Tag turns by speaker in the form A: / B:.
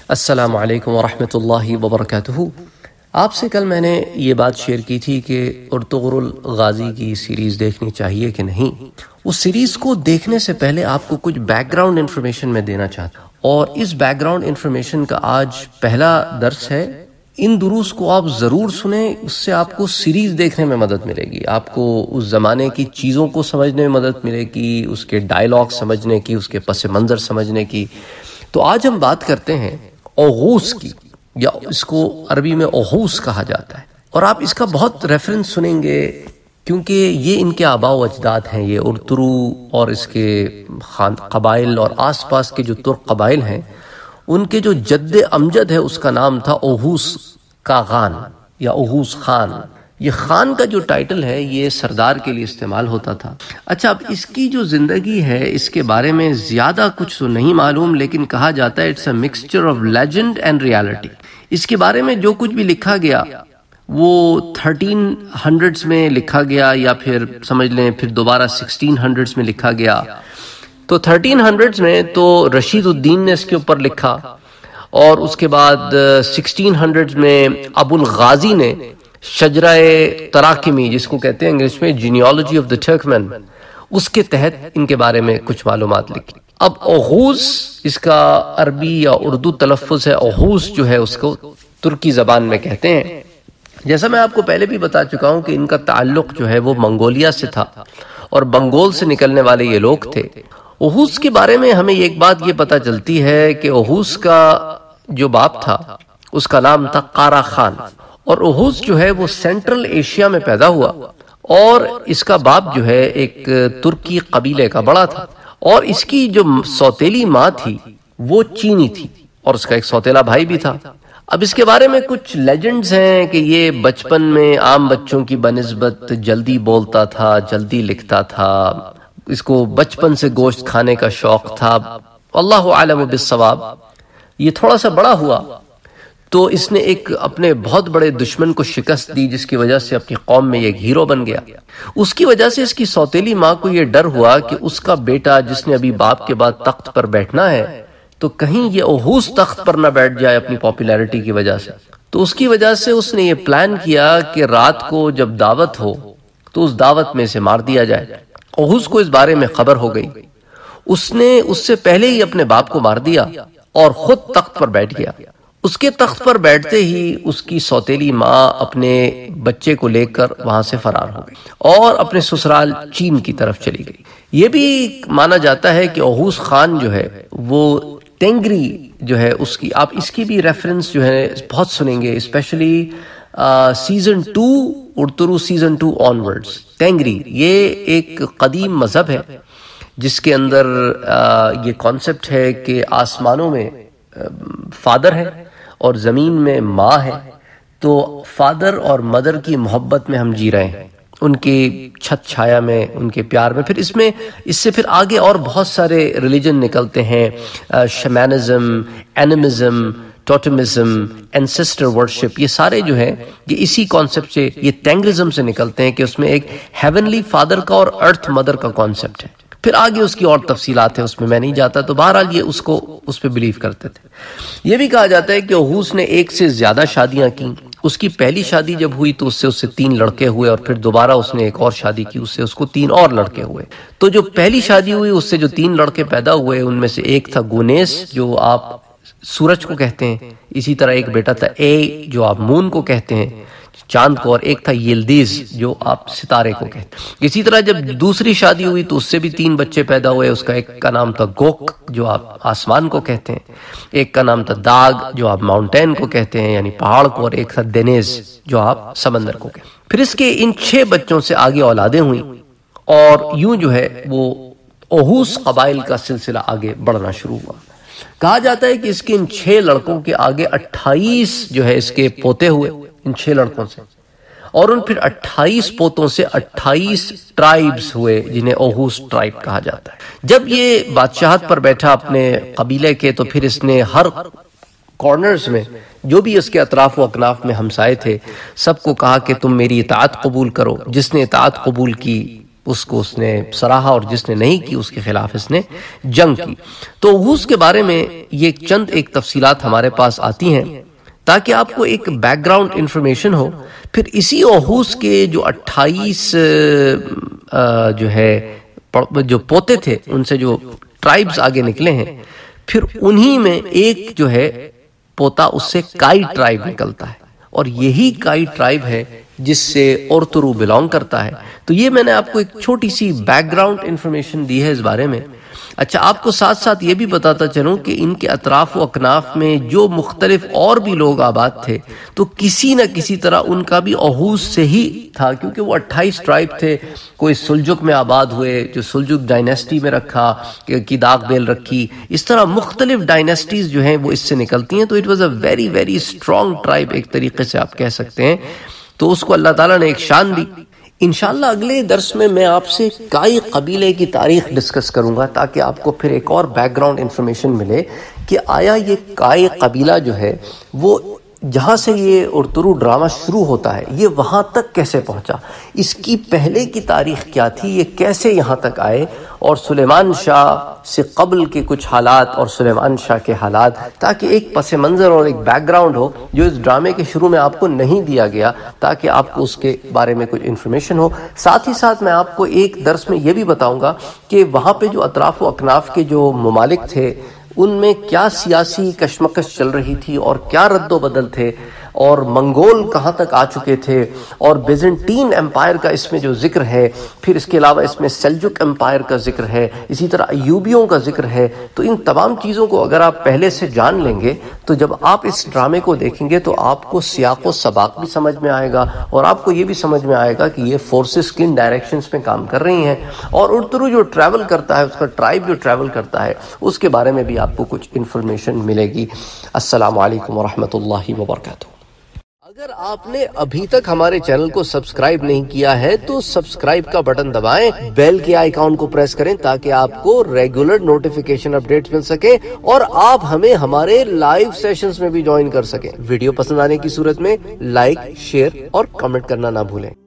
A: السلام علیکم ورحمۃ اللہ وبرکاتہ۔ آپ سے کل میں نے یہ بات شیئر کی تھی کہ ارطغرل الغازی کی سیریز دیکھنی چاہیے کہ نہیں۔ اس سیریز کو دیکھنے سے پہلے آپ کو کچھ بیک گراؤنڈ انفارمیشن میں دینا چاہتا ہوں، اور اس بیک گراؤنڈ انفارمیشن کا آج پہلا درس ہے۔ ان دروس کو آپ ضرور سنیں، اس سے آپ کو سیریز دیکھنے میں مدد ملے گی، آپ کو اس زمانے کی چیزوں کو سمجھنے میں مدد ملے گی، اس کے ڈائلاگ سمجھنے کی، اس کے پس منظر سمجھنے کی۔ تو آج ہم بات کرتے ہیں اوغوس کی، یا اس کو عربی میں اوغوس کہا جاتا ہے، اور آپ اس کا بہت ریفرنس سنیں گے کیونکہ یہ ان کے آباء و اجداد ہیں۔ یہ ارطرو اور اس کے قبائل اور آس پاس کے جو ترک قبائل ہیں، ان کے جو جد امجد ہے اس کا نام تھا اوغوس کاغان یا اوغوس خان۔ یہ خان کا جو ٹائٹل ہے یہ سردار کے لیے استعمال ہوتا تھا۔ اچھا، اب اس کی جو زندگی ہے اس کے بارے میں زیادہ کچھ تو نہیں معلوم، لیکن کہا جاتا ہے it's a mixture of legend and reality. اس کے بارے میں جو کچھ بھی لکھا گیا وہ 1300s میں لکھا گیا، یا پھر سمجھ لیں پھر دوبارہ 1600s میں لکھا گیا۔ تو 1300s میں تو رشید الدین نے اس کے اوپر لکھا، اور اس کے بعد 1600s میں ابو الغازی نے شجرہ تراکمی، جس کو کہتے ہیں انگلش میں جینیالوجی آف دی ٹرکمن، اس کے تحت ان کے بارے میں کچھ معلومات لکھی۔ اب اوغوس اس کا عربی یا اردو تلفظ ہے، اوغوس جو ہے اس کو ترکی زبان میں کہتے ہیں۔ جیسا میں آپ کو پہلے بھی بتا چکا ہوں کہ ان کا تعلق جو ہے وہ منگولیا سے تھا، اور بنگول سے نکلنے والے یہ لوگ تھے۔ اوغوس کے بارے میں ہمیں ایک بات یہ پتہ چلتی ہے کہ اوغوس کا جو باپ تھا اس کا نام تھا قارا خان، اور اوغوس جو ہے وہ سینٹرل ایشیا میں پیدا ہوا، اور اس کا باپ جو ہے ایک ترکی قبیلے کا بڑا تھا، اور اس کی جو سوتیلی ماں تھی وہ چینی تھی، اور اس کا ایک سوتیلا بھائی بھی تھا۔ اب اس کے بارے میں کچھ لیجنڈز ہیں کہ یہ بچپن میں عام بچوں کی بنسبت جلدی بولتا تھا، جلدی لکھتا تھا، اس کو بچپن سے گوشت کھانے کا شوق تھا، اللہ اعلم بالصواب۔ یہ تھوڑا سا بڑا ہوا تو اس نے ایک اپنے بہت بڑے دشمن کو شکست دی، جس کی وجہ سے اپنی قوم میں ایک ہیرو بن گیا۔ اس کی وجہ سے اس کی سوتیلی ماں کو یہ ڈر ہوا کہ اس کا بیٹا جس نے ابھی باپ کے بعد تخت پر بیٹھنا ہے، تو کہیں یہ اوغوس تخت پر نہ بیٹھ جائے اپنی پاپولیرٹی کی وجہ سے۔ تو اس کی وجہ سے اس نے یہ پلان کیا کہ رات کو جب دعوت ہو تو اس دعوت میں سے مار دیا جائے۔ اوغوس کو اس بارے میں خبر ہو گئی، اس نے اس سے پہلے ہی اپنے باپ کو مار دیا اور خود تخت پر بیٹھ گیا۔ اس کے تخت پر بیٹھتے ہی اس کی سوتیلی ماں اپنے بچے کو لے کر وہاں سے فرار ہو گئی اور اپنے سسرال چین کی طرف چلی گئی۔ یہ بھی مانا جاتا ہے کہ اوغوس خان جو ہے وہ تینگری جو ہے اس کی، آپ اس کی بھی ریفرنس جو ہے بہت سنیں گے، اسپیشلی سیزن 2 ارطرو سیزن 2 آنورڈز۔ تینگری یہ ایک قدیم مذہب ہے جس کے اندر یہ کانسیپٹ ہے کہ آسمانوں میں فادر ہے اور زمین میں ماں ہے، تو فادر اور مدر کی محبت میں ہم جی رہے ہیں، ان کی چھت چھایا میں، ان کے پیار میں۔ پھر اس سے پھر آگے اور بہت سارے ریلیجن نکلتے ہیں، shamanism, animism, totemism, ancestor worship, یہ سارے جو ہیں یہ اسی کانسیپٹ سے، یہ تینگرزم سے نکلتے ہیں کہ اس میں ایک ہیونلی فادر کا اور ارتھ مدر کا کانسیپٹ ہے۔ پھر آگے اس کی اور تفصیلات ہیں، اس میں نہیں جاتا، تو بہرحال یہ اس پہ بلیو کرتے تھے۔ یہ بھی کہا جاتا ہے کہ اوغوس نے ایک سے زیادہ شادیاں کی۔ اس کی پہلی شادی جب ہوئی تو اس سے 3 لڑکے ہوئے، اور پھر دوبارہ اس نے ایک اور شادی کی، اس کو 3 اور لڑکے ہوئے۔ تو جو پہلی شادی ہوئی اس سے جو 3 لڑکے پیدا ہوئے ان میں سے ایک تھا گونیس، جو آپ سورج کو کہتے ہیں، اسی طرح ایک بیٹا تھا اے جو آپ مون کو کہتے ہیں، چاند کو، اور ایک تھا یلدیز جو آپ ستارے کو کہتے ہیں۔ اسی طرح جب دوسری شادی ہوئی تو اس سے بھی 3 بچے پیدا ہوئے، اس کا ایک کا نام تھا گوک جو آپ آسمان کو کہتے ہیں، ایک کا نام تھا داگ جو آپ ماؤنٹین کو کہتے ہیں یعنی پہاڑ کو، اور ایک تھا دینیز جو آپ سمندر کو کہتے ہیں۔ پھر اس کے ان 6 بچوں سے آگے اولادیں ہوئیں، اور یوں جو ہے وہ اوغوس قبائل کا سلسلہ آگے بڑھنا شروع ہوا۔ کہا جاتا ہے کہ اس کے ان 6 لڑکوں کے آگے 28 جو ہے اس کے پوتے ہوئے ان 6 لڑکوں سے، اور ان پھر 28 پوتوں سے 28 ٹرائبز ہوئے جنہیں اوغوس ٹرائب کہا جاتا ہے۔ جب یہ بادشاہت پر بیٹھا اپنے قبیلے کے، تو پھر اس نے ہر کارنرز میں جو بھی اس کے اطراف و اکناف میں ہمسائے تھے سب کو کہا کہ تم میری اطاعت قبول کرو۔ جس نے اطاعت قبول کی اس کو اس نے سراہا، اور جس نے نہیں کی اس کے خلاف اس نے جنگ کی۔ تو اوغوز کے بارے میں یہ چند ایک تفصیلات ہمارے پاس آتی ہیں تاکہ آپ کو ایک بیک گراؤنڈ انفارمیشن ہو۔ پھر اسی اوغوز کے جو 28 جو پوتے تھے، ان سے جو ٹرائبز آگے نکلے ہیں، پھر انہی میں ایک جو ہے پوتا اس سے کائی ٹرائب نکلتا ہے، اور یہی کائی ٹرائب ہے جس سے اورترو بلانگ کرتا ہے۔ تو یہ میں نے آپ کو ایک چھوٹی سی بیک گراؤنڈ انفارمیشن دی ہے اس بارے میں۔ اچھا، آپ کو ساتھ ساتھ یہ بھی بتاتا چلوں کہ ان کے اطراف و اکناف میں جو مختلف اور بھی لوگ آباد تھے، تو کسی نہ کسی طرح ان کا بھی اوغوز سے ہی تھا، کیونکہ وہ 28 ٹرائب تھے۔ کوئی سلجک میں آباد ہوئے، جو سلجک ڈائنیسٹی میں رکھا، کی داغ بیل رکھی، اس طرح مختلف ڈائنیسٹیز جو ہیں وہ اس سے نکلتی ہیں۔ تو it was a very very strong tribe, ایک طریقے سے آپ کہہ سکتے ہیں۔ تو اس کو اللہ تعالیٰ نے ایک شان دی۔ انشاءاللہ اگلے درس میں آپ سے کائی قبیلے کی تاریخ ڈسکس کروں گا، تاکہ آپ کو پھر ایک اور بیک گراؤنڈ انفارمیشن ملے کہ آیا یہ کائی قبیلہ جو ہے وہ جہاں سے یہ اورترو ڈرامہ شروع ہوتا ہے یہ وہاں تک کیسے پہنچا، اس کی پہلے کی تاریخ کیا تھی، یہ کیسے یہاں تک آئے، اور سلیمان شاہ سے قبل کے کچھ حالات اور سلیمان شاہ کے حالات، تاکہ ایک پس منظر اور ایک بیک گراؤنڈ ہو جو اس ڈرامے کے شروع میں آپ کو نہیں دیا گیا، تاکہ آپ کو اس کے بارے میں کچھ انفارمیشن ہو۔ ساتھ ہی ساتھ میں آپ کو ایک درس میں یہ بھی بتاؤں گا کہ وہاں پہ جو اطراف و اکناف کے جو ممالک تھے ان میں کیا سیاسی کشمکش چل رہی تھی اور کیا رد و بدل تھے، اور منگول کہاں تک آ چکے تھے، اور بیزنٹین امپائر کا اس میں جو ذکر ہے، پھر اس کے علاوہ اس میں سلجک امپائر کا ذکر ہے، اسی طرح ایوبیوں کا ذکر ہے۔ تو ان تمام چیزوں کو اگر آپ پہلے سے جان لیں گے تو جب آپ اس ڈرامے کو دیکھیں گے تو آپ کو سیاق و سباق بھی سمجھ میں آئے گا، اور آپ کو یہ بھی سمجھ میں آئے گا کہ یہ فورسز کن ڈائریکشنز میں کام کر رہی ہیں، اور اورترو جو ٹریول کرتا ہے، اس کا ٹرائب جو ٹریول کرتا ہے، اس کے بارے میں بھی آپ کو کچھ انفارمیشن ملے گی۔ السلام علیکم ورحمۃ اللہ وبرکاتہ۔ اگر آپ نے ابھی تک ہمارے چینل کو سبسکرائب نہیں کیا ہے تو سبسکرائب کا بٹن دبائیں، بیل کے آئیکن کو پریس کریں تاکہ آپ کو ریگولر نوٹیفیکیشن اپڈیٹس مل سکے، اور آپ ہمیں ہمارے لائیو سیشنز میں بھی جوائن کر سکیں۔ ویڈیو پسند آنے کی صورت میں لائک، شیئر اور کمنٹ کرنا نہ بھولیں۔